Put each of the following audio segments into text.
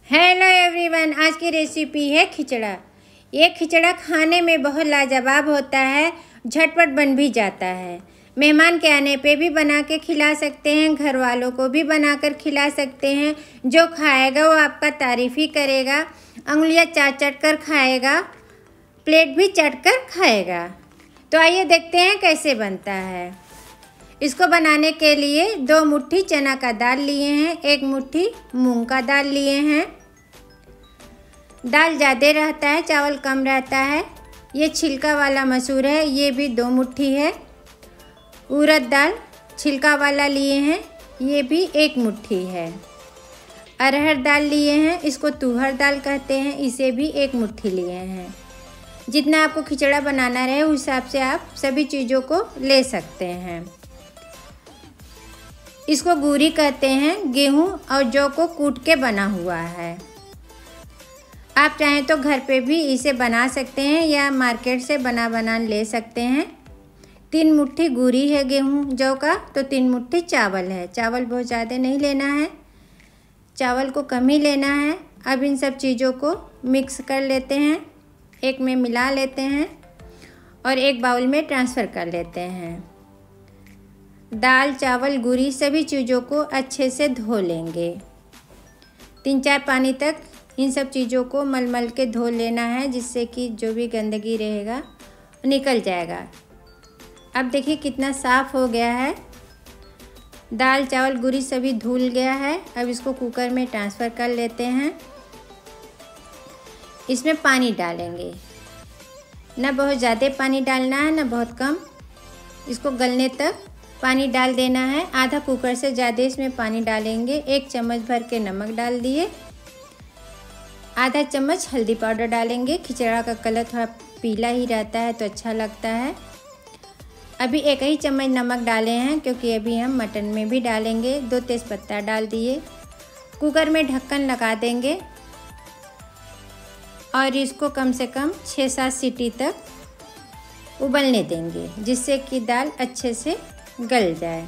Hello everyone, आज की recipe है खिचड़ा। ये खिचड़ा खाने में बहुत लाजवाब होता है, झटपट बन भी जाता है। मेहमान के आने पे भी बना के खिला सकते हैं, घर वालों को भी बनाकर खिला सकते हैं। जो खाएगा वो आपका तारीफ़ ही करेगा, अंगुलियां चाट चाट कर खाएगा, प्लेट भी चाट कर खाएगा। तो आइए देखते हैं कैसे बनता है। इसको बनाने के लिए 2 मुट्ठी चना का दाल लिए हैं, 1 मुट्ठी मूंग का दाल लिए हैं। दाल ज़्यादा रहता है, चावल कम रहता है। ये छिलका वाला मसूर है, ये भी 2 मुट्ठी है। उड़द दाल छिलका वाला लिए हैं, ये भी 1 मुट्ठी है। अरहर दाल लिए हैं, इसको तुहर दाल कहते हैं, इसे भी 1 मुट्ठी लिए हैं। जितना आपको खिचड़ा बनाना रहे उस हिसाब से आप सभी चीज़ों को ले सकते हैं। इसको गूरी कहते हैं, गेहूं और जौ को कूट के बना हुआ है। आप चाहें तो घर पे भी इसे बना सकते हैं या मार्केट से बना ले सकते हैं। 3 मुट्ठी गूरी है गेहूं जौ का, तो 3 मुट्ठी चावल है। चावल बहुत ज़्यादा नहीं लेना है, चावल को कम ही लेना है। अब इन सब चीज़ों को मिक्स कर लेते हैं, एक में मिला लेते हैं और एक बाउल में ट्रांसफ़र कर लेते हैं। दाल चावल गूरी सभी चीज़ों को अच्छे से धो लेंगे। 3-4 पानी तक इन सब चीज़ों को मल के धो लेना है, जिससे कि जो भी गंदगी रहेगा निकल जाएगा। अब देखिए कितना साफ़ हो गया है। दाल चावल गूरी सभी धुल गया है। अब इसको कुकर में ट्रांसफ़र कर लेते हैं। इसमें पानी डालेंगे, ना बहुत ज़्यादा पानी डालना है ना बहुत कम। इसको गलने तक पानी डाल देना है। आधा कुकर से ज़्यादा इसमें पानी डालेंगे। 1 चम्मच भर के नमक डाल दिए, आधा चम्मच हल्दी पाउडर डालेंगे। खिचड़ा का कलर थोड़ा पीला ही रहता है तो अच्छा लगता है। अभी 1 ही चम्मच नमक डाले हैं, क्योंकि अभी हम मटन में भी डालेंगे। 2 तेज़पत्ता डाल दिए। कुकर में ढक्कन लगा देंगे और इसको कम से कम 6-7 सीटी तक उबलने देंगे, जिससे कि दाल अच्छे से गल जाए।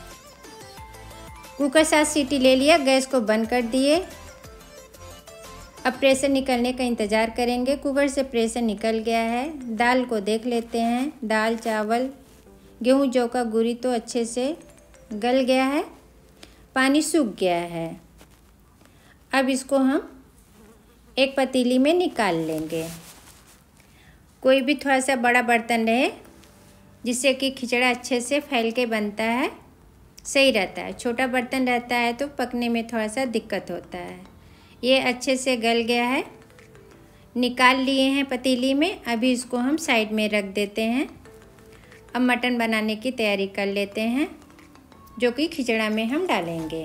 कुकर 7 सीटी ले लिया, गैस को बंद कर दिए। अब प्रेशर निकलने का इंतज़ार करेंगे। कुकर से प्रेशर निकल गया है। दाल को देख लेते हैं। दाल चावल गेहूं जौ का गूरी तो अच्छे से गल गया है, पानी सूख गया है। अब इसको हम एक पतीली में निकाल लेंगे। कोई भी थोड़ा सा बड़ा बर्तन रहे, जिससे कि खिचड़ा अच्छे से फैल के बनता है, सही रहता है। छोटा बर्तन रहता है तो पकने में थोड़ा सा दिक्कत होता है। ये अच्छे से गल गया है, निकाल लिए हैं पतीली में। अभी इसको हम साइड में रख देते हैं। अब मटन बनाने की तैयारी कर लेते हैं, जो कि खिचड़ा में हम डालेंगे।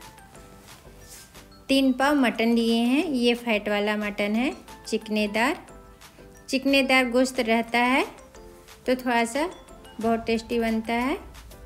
3 पाव मटन लिए हैं। ये फैट वाला मटन है, चिकनेदार गोश्त रहता है तो थोड़ा सा बहुत टेस्टी बनता है।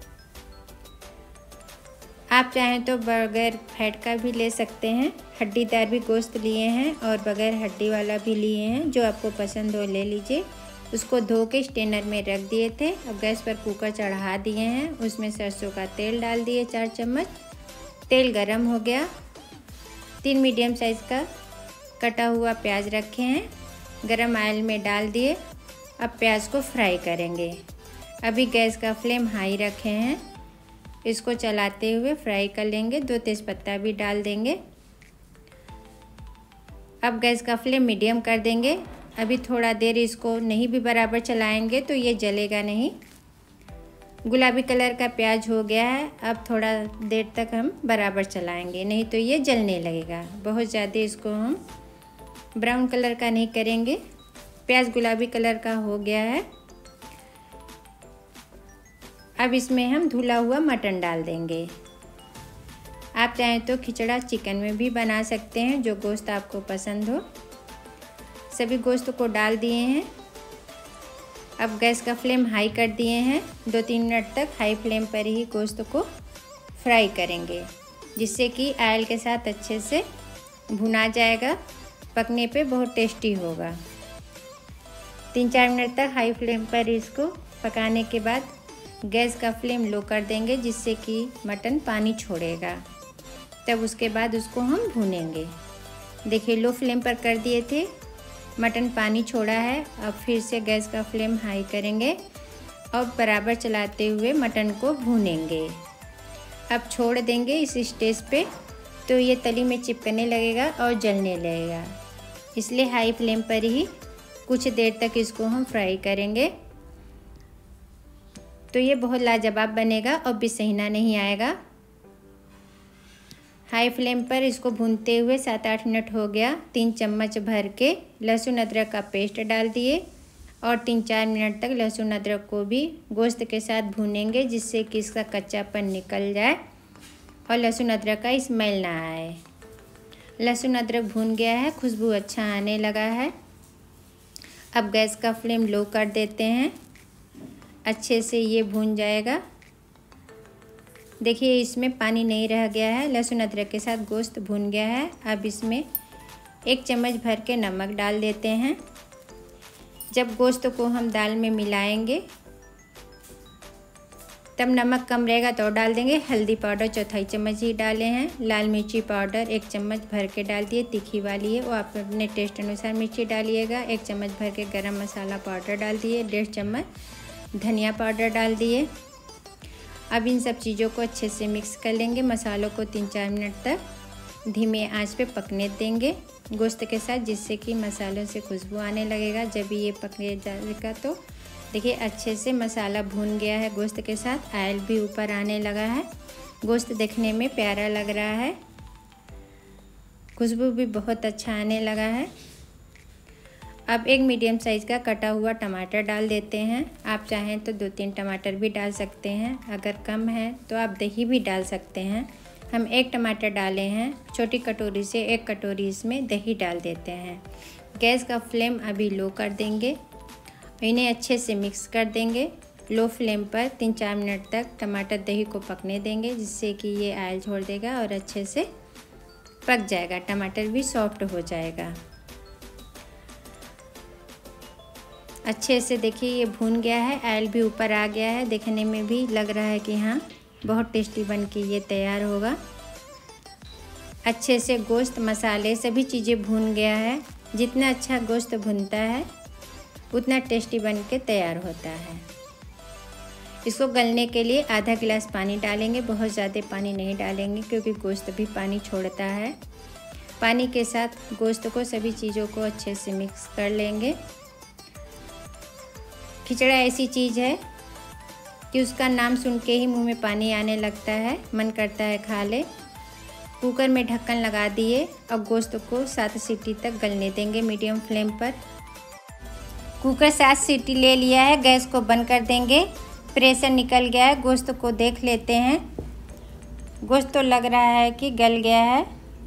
आप चाहें तो बगैर फैट का भी ले सकते हैं। हड्डीदार भी गोश्त लिए हैं और बगैर हड्डी वाला भी लिए हैं, जो आपको पसंद हो ले लीजिए। उसको धो के स्टेनर में रख दिए थे। अब गैस पर कुकर चढ़ा दिए हैं, उसमें सरसों का तेल डाल दिए 4 चम्मच। तेल गरम हो गया। 3 मीडियम साइज़ का कटा हुआ प्याज रखे हैं, गरम ऑयल में डाल दिए। अब प्याज को फ्राई करेंगे। अभी गैस का फ्लेम हाई रखे हैं, इसको चलाते हुए फ्राई कर लेंगे। 2 तेज़पत्ता भी डाल देंगे। अब गैस का फ्लेम मीडियम कर देंगे। अभी थोड़ा देर इसको नहीं भी बराबर चलाएंगे तो ये जलेगा नहीं। गुलाबी कलर का प्याज हो गया है। अब थोड़ा देर तक हम बराबर चलाएंगे, नहीं तो ये जलने लगेगा। बहुत ज़्यादा इसको हम ब्राउन कलर का नहीं करेंगे। प्याज गुलाबी कलर का हो गया है। अब इसमें हम धुला हुआ मटन डाल देंगे। आप चाहें तो खिचड़ा चिकन में भी बना सकते हैं, जो गोश्त आपको पसंद हो। सभी गोश्त को डाल दिए हैं। अब गैस का फ्लेम हाई कर दिए हैं। 2-3 मिनट तक हाई फ्लेम पर ही गोश्त को फ्राई करेंगे, जिससे कि ऑयल के साथ अच्छे से भुना जाएगा। पकने पे बहुत टेस्टी होगा। 3-4 मिनट तक हाई फ्लेम पर इसको पकाने के बाद गैस का फ्लेम लो कर देंगे, जिससे कि मटन पानी छोड़ेगा। तब उसके बाद उसको हम भूनेंगे। देखिए लो फ्लेम पर कर दिए थे, मटन पानी छोड़ा है। अब फिर से गैस का फ्लेम हाई करेंगे और बराबर चलाते हुए मटन को भूनेंगे। अब छोड़ देंगे इस स्टेज पे, तो ये तली में चिपकने लगेगा और जलने लगेगा, इसलिए हाई फ्लेम पर ही कुछ देर तक इसको हम फ्राई करेंगे। तो ये बहुत लाजवाब बनेगा और बेसहीना नहीं आएगा। हाई फ्लेम पर इसको भूनते हुए 7-8 मिनट हो गया। 3 चम्मच भर के लहसुन अदरक का पेस्ट डाल दिए और 3-4 मिनट तक लहसुन अदरक को भी गोश्त के साथ भूनेंगे, जिससे कि इसका कच्चापन निकल जाए और लहसुन अदरक का स्मेल ना आए। लहसुन अदरक भून गया है, खुशबू अच्छा आने लगा है। अब गैस का फ्लेम लो कर देते हैं, अच्छे से ये भून जाएगा। देखिए इसमें पानी नहीं रह गया है, लहसुन अदरक के साथ गोश्त भून गया है। अब इसमें 1 चम्मच भर के नमक डाल देते हैं। जब गोश्त को हम दाल में मिलाएंगे तब नमक कम रहेगा तो डाल देंगे। हल्दी पाउडर 1/4 चम्मच ही डाले हैं। लाल मिर्ची पाउडर 1 चम्मच भर के डाल दिए, तीखी वाली है वो आप अपने टेस्ट अनुसार मिर्ची डालिएगा। 1 चम्मच भर के गरम मसाला पाउडर डाल दिए, 1.5 चम्मच धनिया पाउडर डाल दिए। अब इन सब चीज़ों को अच्छे से मिक्स कर लेंगे। मसालों को 3-4 मिनट तक धीमे आंच पे पकने देंगे गोश्त के साथ, जिससे कि मसालों से खुशबू आने लगेगा। जब ये पकने जाएगा तो देखिए अच्छे से मसाला भून गया है गोश्त के साथ, ऑयल भी ऊपर आने लगा है। गोश्त देखने में प्यारा लग रहा है, खुशबू भी बहुत अच्छा आने लगा है। अब 1 मीडियम साइज़ का कटा हुआ टमाटर डाल देते हैं। आप चाहें तो 2-3 टमाटर भी डाल सकते हैं, अगर कम है तो आप दही भी डाल सकते हैं। हम 1 टमाटर डाले हैं, छोटी कटोरी से 1 कटोरी इसमें दही डाल देते हैं। गैस का फ्लेम अभी लो कर देंगे, इन्हें अच्छे से मिक्स कर देंगे। लो फ्लेम पर 3-4 मिनट तक टमाटर दही को पकने देंगे, जिससे कि ये ऑयल छोड़ देगा और अच्छे से पक जाएगा, टमाटर भी सॉफ्ट हो जाएगा। अच्छे से देखिए ये भून गया है, ऑयल भी ऊपर आ गया है, देखने में भी लग रहा है कि हाँ बहुत टेस्टी बन के ये तैयार होगा। अच्छे से गोश्त मसाले सभी चीज़ें भून गया है। जितना अच्छा गोश्त भुनता है उतना टेस्टी बन के तैयार होता है। इसको गलने के लिए आधा गिलास पानी डालेंगे, बहुत ज़्यादा पानी नहीं डालेंगे क्योंकि गोश्त भी पानी छोड़ता है। पानी के साथ गोश्त को सभी चीज़ों को अच्छे से मिक्स कर लेंगे। खिचड़ा ऐसी चीज़ है कि उसका नाम सुन के ही मुंह में पानी आने लगता है, मन करता है खा ले। कुकर में ढक्कन लगा दिए और गोश्त को 7 सीटी तक गलने देंगे मीडियम फ्लेम पर। कुकर 7 सीटी ले लिया है, गैस को बंद कर देंगे। प्रेशर निकल गया है, गोश्त को देख लेते हैं। गोश्त तो लग रहा है कि गल गया है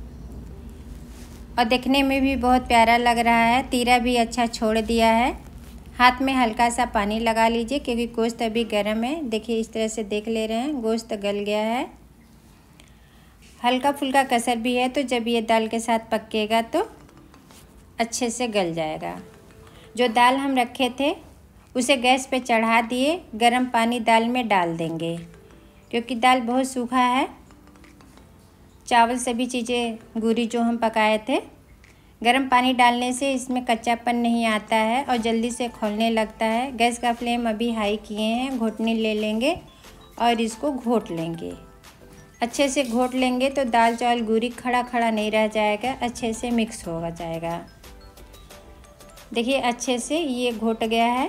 और देखने में भी बहुत प्यारा लग रहा है। तीरा भी अच्छा छोड़ दिया है। हाथ में हल्का सा पानी लगा लीजिए क्योंकि गोश्त अभी गर्म है। देखिए इस तरह से देख ले रहे हैं, गोश्त गल गया है। हल्का फुल्का कसर भी है, तो जब ये दाल के साथ पकेगा तो अच्छे से गल जाएगा। जो दाल हम रखे थे उसे गैस पे चढ़ा दिए, गरम पानी दाल में डाल देंगे क्योंकि दाल बहुत सूखा है। चावल सभी चीज़ें गुरी जो हम पकाए थे, गरम पानी डालने से इसमें कच्चापन नहीं आता है और जल्दी से खौलने लगता है। गैस का फ्लेम अभी हाई किए हैं, घोटनी ले लेंगे और इसको घोट लेंगे। अच्छे से घोट लेंगे तो दाल चावल गुरी खड़ा खड़ा नहीं रह जाएगा, अच्छे से मिक्स होगा जाएगा। देखिए अच्छे से ये घोट गया है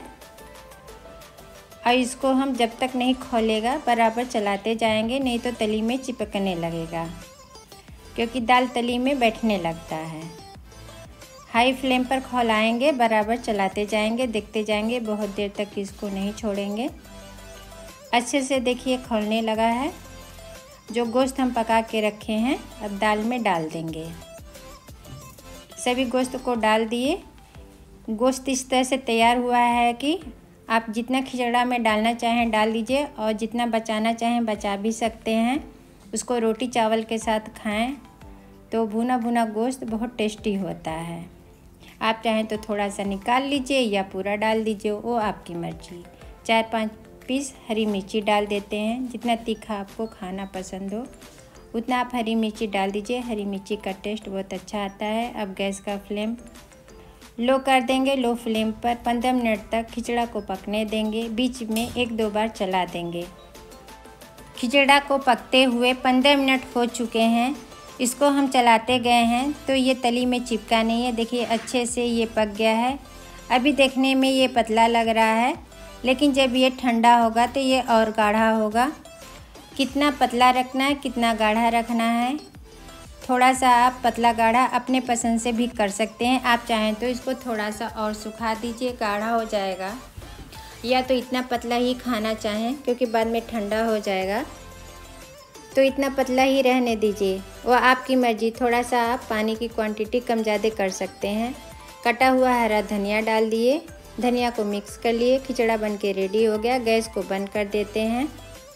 और इसको हम जब तक नहीं खोलेगा बराबर चलाते जाएंगे, नहीं तो तली में चिपकने लगेगा क्योंकि दाल तली में बैठने लगता है। हाई फ्लेम पर खौलाएंगे, बराबर चलाते जाएंगे, देखते जाएंगे, बहुत देर तक इसको नहीं छोड़ेंगे। अच्छे से देखिए खौलने लगा है। जो गोश्त हम पका के रखे हैं अब दाल में डाल देंगे। सभी गोश्त को डाल दिए। गोश्त इस तरह से तैयार हुआ है कि आप जितना खिचड़ा में डालना चाहें डाल दीजिए और जितना बचाना चाहें बचा भी सकते हैं। उसको रोटी चावल के साथ खाएं तो भुना भुना गोश्त बहुत टेस्टी होता है। आप चाहें तो थोड़ा सा निकाल लीजिए या पूरा डाल दीजिए, वो आपकी मर्जी। 4-5 पीस हरी मिर्ची डाल देते हैं, जितना तीखा आपको खाना पसंद हो उतना आप हरी मिर्ची डाल दीजिए। हरी मिर्ची का टेस्ट बहुत अच्छा आता है। अब गैस का फ्लेम लो कर देंगे। लो फ्लेम पर 15 मिनट तक खिचड़ा को पकने देंगे। बीच में 1-2 बार चला देंगे। खिचड़ा को पकते हुए 15 मिनट हो चुके हैं। इसको हम चलाते गए हैं तो ये तली में चिपका नहीं है। देखिए अच्छे से ये पक गया है। अभी देखने में ये पतला लग रहा है, लेकिन जब ये ठंडा होगा तो ये और गाढ़ा होगा। कितना पतला रखना है, कितना गाढ़ा रखना है, थोड़ा सा आप पतला गाढ़ा अपने पसंद से भी कर सकते हैं। आप चाहें तो इसको थोड़ा सा और सुखा दीजिए, गाढ़ा हो जाएगा। या तो इतना पतला ही खाना चाहें क्योंकि बाद में ठंडा हो जाएगा, तो इतना पतला ही रहने दीजिए। वो आपकी मर्ज़ी। थोड़ा सा आप पानी की क्वांटिटी कम ज़्यादा कर सकते हैं। कटा हुआ हरा धनिया डाल दिए। धनिया को मिक्स कर लिए। खिचड़ा बनके रेडी हो गया। गैस को बंद कर देते हैं।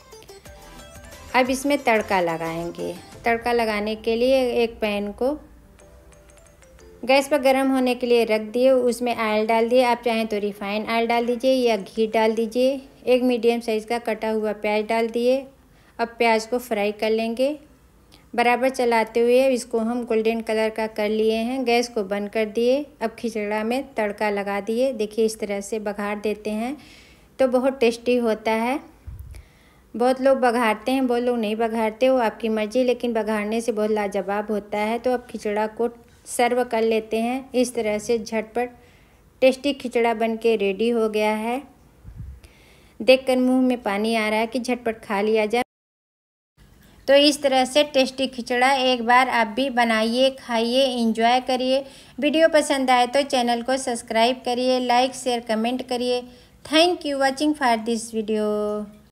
अब इसमें तड़का लगाएंगे। तड़का लगाने के लिए एक पैन को गैस पर गर्म होने के लिए रख दिए। उसमें ऑयल डाल दिए। आप चाहें तो रिफाइंड ऑयल डाल दीजिए या घी डाल दीजिए। एक मीडियम साइज़ का कटा हुआ प्याज डाल दिए। अब प्याज को फ्राई कर लेंगे। बराबर चलाते हुए इसको हम गोल्डन कलर का कर लिए हैं। गैस को बंद कर दिए। अब खिचड़ा में तड़का लगा दिए। देखिए इस तरह से बघार देते हैं तो बहुत टेस्टी होता है। बहुत लोग बघारते हैं, बहुत लोग नहीं बघारते, वो आपकी मर्ज़ी, लेकिन बघारने से बहुत लाजवाब होता है। तो अब खिचड़ा को सर्व कर लेते हैं। इस तरह से झटपट टेस्टी खिचड़ा बनके रेडी हो गया है। देखकर मुंह में पानी आ रहा है कि झटपट खा लिया जाए। तो इस तरह से टेस्टी खिचड़ा एक बार आप भी बनाइए, खाइए, एंजॉय करिए। वीडियो पसंद आए तो चैनल को सब्सक्राइब करिए, लाइक शेयर कमेंट करिए। Thank you watching for this video.